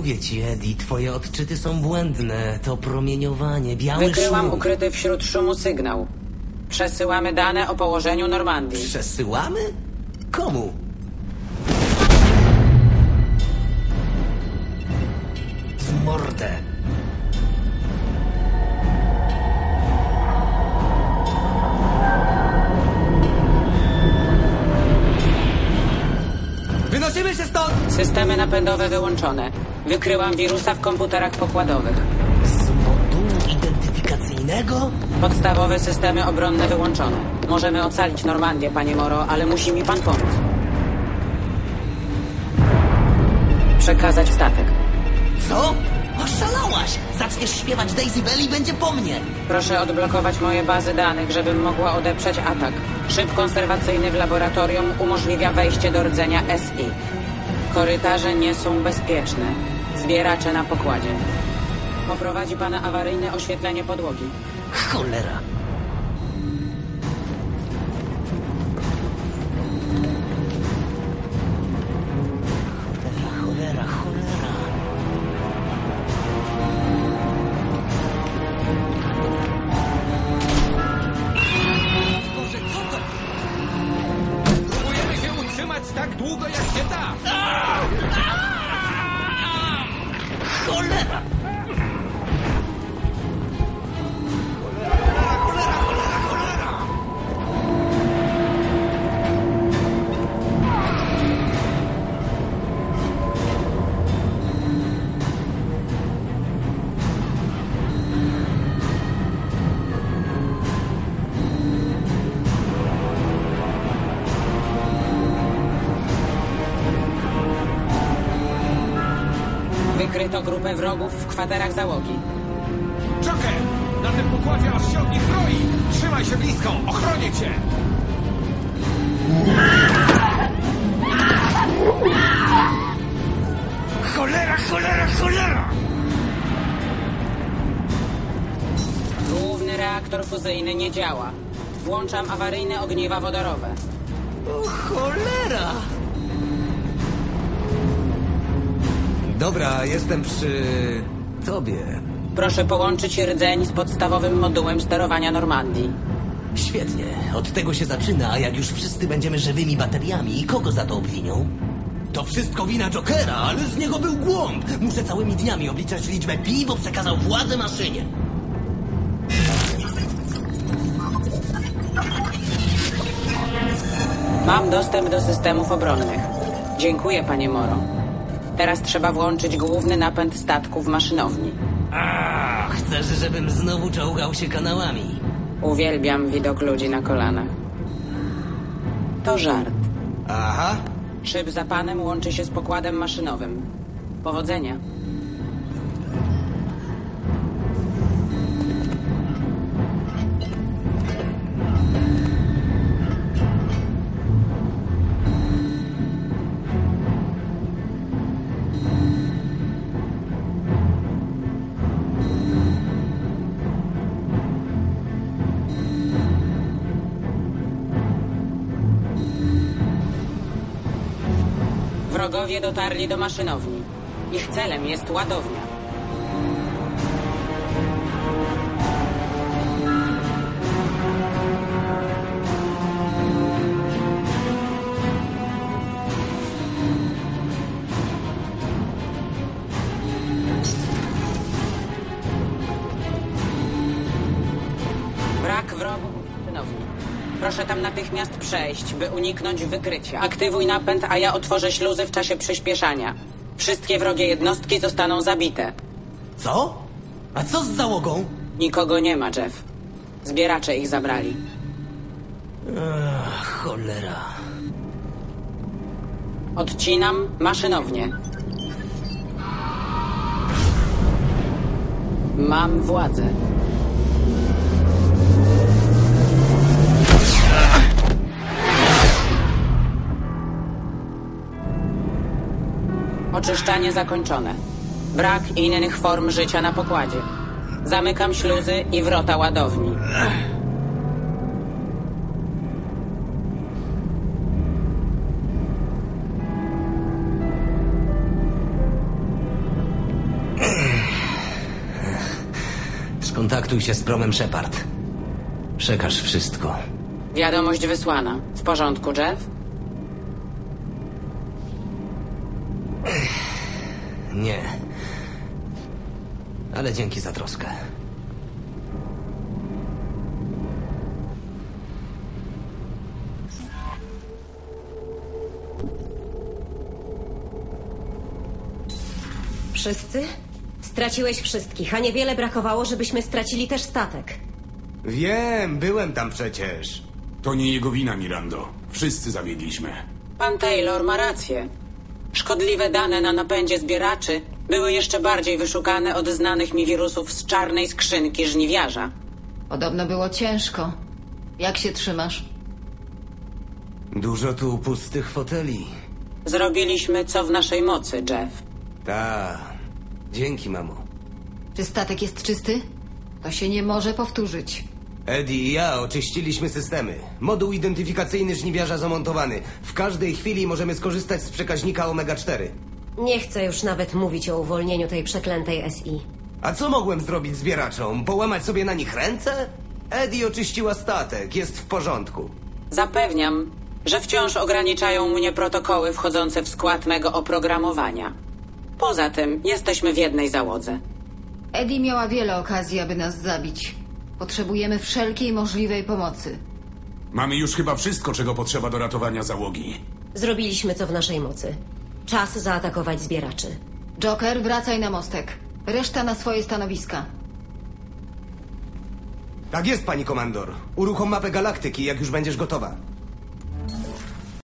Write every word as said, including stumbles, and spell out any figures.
Mówię ci, Eddie, twoje odczyty są błędne. To promieniowanie, biały Wykryłam szum. ukryty wśród szumu sygnał. Przesyłamy dane o położeniu Normandii. Przesyłamy? Komu? W mordę. Wynosimy się stąd! Systemy napędowe wyłączone. Wykryłam wirusa w komputerach pokładowych. Z modułu identyfikacyjnego? Podstawowe systemy obronne wyłączone. Możemy ocalić Normandię, panie Moro, ale musi mi pan pomóc. Przekazać statek. Co? Oszalałaś! Zaczniesz śpiewać Daisy Bell i będzie po mnie! Proszę odblokować moje bazy danych, żebym mogła odeprzeć atak. Szyb konserwacyjny w laboratorium umożliwia wejście do rdzenia S I. Korytarze nie są bezpieczne. Zbieracze na pokładzie. Poprowadzi pana awaryjne oświetlenie podłogi. Cholera! Cholera, cholera, cholera. Boże, co to? Próbujemy się utrzymać tak długo, jak się da! Cholera! Wykryto grupę wrogów w kwaterach załogi. Joker! Na tym pokładzie masz siodnik broi! Trzymaj się blisko! Ochronię cię! Cholera, cholera, cholera! Główny reaktor fuzyjny nie działa. Włączam awaryjne ogniwa wodorowe. O cholera! Dobra, jestem przy... tobie. Proszę połączyć rdzeń z podstawowym modułem sterowania Normandii. Świetnie, od tego się zaczyna, a jak już wszyscy będziemy żywymi bateriami, kogo za to obwinią? To wszystko wina Jokera, ale z niego był głąb! Muszę całymi dniami obliczać liczbę pi, bo przekazał władzę maszynie. Mam dostęp do systemów obronnych. Dziękuję, panie Moro. Teraz trzeba włączyć główny napęd statku w maszynowni. A, chcesz, żebym znowu czołgał się kanałami? Uwielbiam widok ludzi na kolanach. To żart. Aha. Szyb za panem łączy się z pokładem maszynowym. Powodzenia. Wrogowie dotarli do maszynowni. Ich celem jest ładownia. Brak wrogów w maszynowni. Proszę tam natychmiast przejść, by uniknąć wykrycia. Aktywuj napęd, a ja otworzę śluzy w czasie przyspieszania. Wszystkie wrogie jednostki zostaną zabite. Co? A co z załogą? Nikogo nie ma, Jeff. Zbieracze ich zabrali. Ach, cholera. Odcinam maszynownię. Mam władzę. Oczyszczanie zakończone. Brak innych form życia na pokładzie. Zamykam śluzy i wrota ładowni. Skontaktuj się z promem Shepard. Przekaż wszystko. Wiadomość wysłana. W porządku, Jeff? Nie. Ale dzięki za troskę. Wszyscy? Straciłeś wszystkich, a niewiele brakowało, żebyśmy stracili też statek. Wiem, byłem tam przecież. To nie jego wina, Mirando. Wszyscy zawiedliśmy. Pan Taylor ma rację. Szkodliwe dane na napędzie zbieraczy były jeszcze bardziej wyszukane od znanych mi wirusów z czarnej skrzynki żniwiarza. Podobno było ciężko. Jak się trzymasz? Dużo tu pustych foteli. Zrobiliśmy co w naszej mocy, Jeff. Ta. Dzięki, mamo. Czy statek jest czysty? To się nie może powtórzyć. Eddie i ja oczyściliśmy systemy. Moduł identyfikacyjny żniwiarza zamontowany. W każdej chwili możemy skorzystać z przekaźnika Omega cztery. Nie chcę już nawet mówić o uwolnieniu tej przeklętej S I. A co mogłem zrobić zbieraczom? Połamać sobie na nich ręce? Eddie oczyściła statek, jest w porządku. Zapewniam, że wciąż ograniczają mnie protokoły wchodzące w skład mego oprogramowania. Poza tym jesteśmy w jednej załodze. Eddie miała wiele okazji, aby nas zabić. Potrzebujemy wszelkiej możliwej pomocy. Mamy już chyba wszystko, czego potrzeba do ratowania załogi. Zrobiliśmy co w naszej mocy. Czas zaatakować zbieraczy. Joker, wracaj na mostek. Reszta na swoje stanowiska. Tak jest, pani komandor. Uruchom mapę galaktyki, jak już będziesz gotowa.